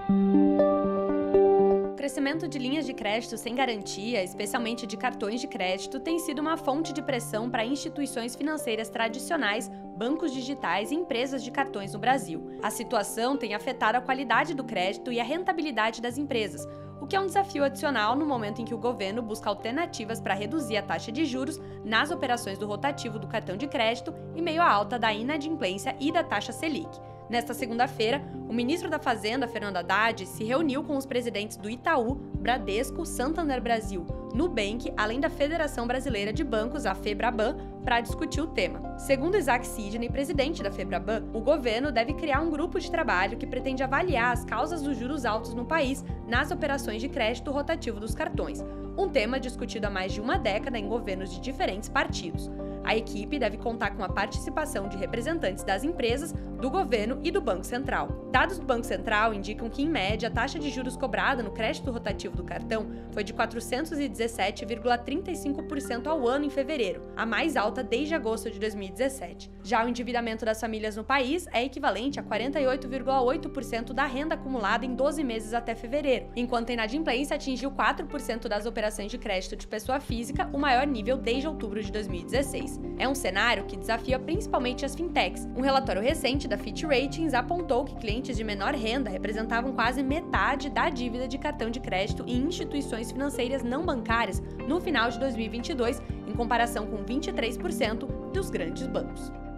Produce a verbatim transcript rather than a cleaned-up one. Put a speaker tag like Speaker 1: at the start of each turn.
Speaker 1: O crescimento de linhas de crédito sem garantia, especialmente de cartões de crédito, tem sido uma fonte de pressão para instituições financeiras tradicionais, bancos digitais e empresas de cartões no Brasil. A situação tem afetado a qualidade do crédito e a rentabilidade das empresas, o que é um desafio adicional no momento em que o governo busca alternativas para reduzir a taxa de juros nas operações do rotativo do cartão de crédito em meio à alta da inadimplência e da taxa Selic. Nesta segunda-feira, o ministro da Fazenda, Fernando Haddad, se reuniu com os presidentes do Itaú, Bradesco, Santander Brasil, Nubank, além da Federação Brasileira de Bancos, a FEBRABAN, para discutir o tema. Segundo Isaac Sidney, presidente da FEBRABAN, o governo deve criar um grupo de trabalho que pretende avaliar as causas dos juros altos no país nas operações de crédito rotativo dos cartões, um tema discutido há mais de uma década em governos de diferentes partidos. A equipe deve contar com a participação de representantes das empresas, do governo e do Banco Central. Dados do Banco Central indicam que, em média, a taxa de juros cobrada no crédito rotativo do cartão foi de quatrocentos e dezessete vírgula trinta e cinco por cento ao ano em fevereiro, a mais alta desde agosto de dois mil e dezessete. Já o endividamento das famílias no país é equivalente a quarenta e oito vírgula oito por cento da renda acumulada em doze meses até fevereiro, enquanto a inadimplência atingiu quatro por cento das operações de crédito de pessoa física, o maior nível desde outubro de dois mil e dezesseis. É um cenário que desafia principalmente as fintechs. Um relatório recente da Fitch Ratings apontou que clientes de menor renda representavam quase metade da dívida de cartão de crédito em instituições financeiras não bancárias no final de dois mil e vinte e dois, em comparação com vinte e três por cento dos grandes bancos.